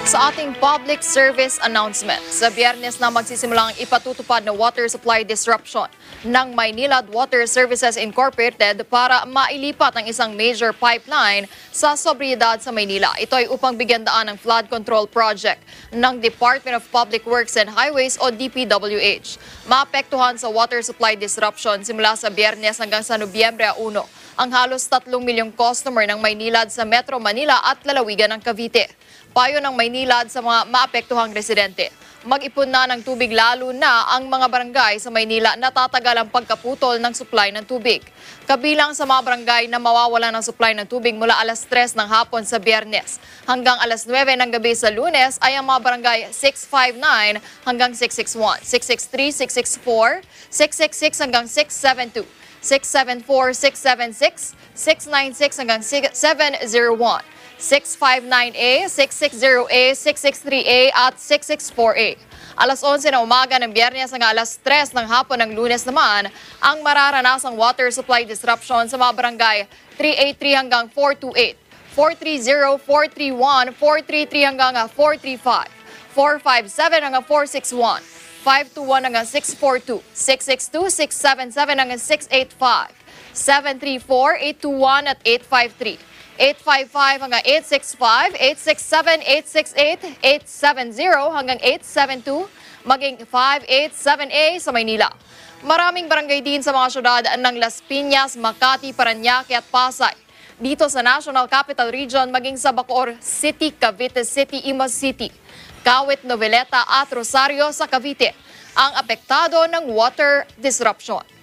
Sa ating public service announcement, sa Biyernes na magsisimula ang ipatutupad na water supply disruption ng Maynilad Water Services Incorporated para mailipat ang isang major pipeline sa sobriedad sa Maynila. Ito ay upang bigyan daan ng flood control project ng Department of Public Works and Highways o DPWH. Maapektuhan sa water supply disruption simula sa Biyernes hanggang sa Nobyembre 1 ang halos 3 milyong customer ng Maynilad sa Metro Manila at lalawigan ng Cavite. Payo ng Maynilad sa mga maapektuhang residente. Mag-ipon na ng tubig lalo na ang mga barangay sa Maynila na tatagal ang pagkaputol ng supply ng tubig. Kabilang sa mga barangay na mawawala ng supply ng tubig mula alas 3 ng hapon sa Biyernes hanggang alas 9 ng gabi sa Lunes ay ang mga barangay 659 hanggang 661, 663, 664, 666 hanggang 672. 674, 676, 696 hanggang 701, 659A, 660A, 663A at 664A. Alas 11 na umaga ng Biyernes hanggang alas 3 ng hapon ng Lunes naman ang mararanasang water supply disruption sa mga barangay 383 hanggang 428, 430, 431, 433 hanggang 435, 457 hanggang 461. 521 hanggang 642, 662, 677 hanggang 685, 734, 821 at 853, 855 hanggang 865, 867, 868, 870 hanggang 872, maging 587A sa Maynila. Maraming barangay din sa mga syudad ng Las Piñas, Makati, Parañaque at Pasay. Dito sa National Capital Region, maging sa Bacoor City, Cavite City, Imus City, Kawit, Noveleta at Rosario sa Cavite ang apektado ng water disruption.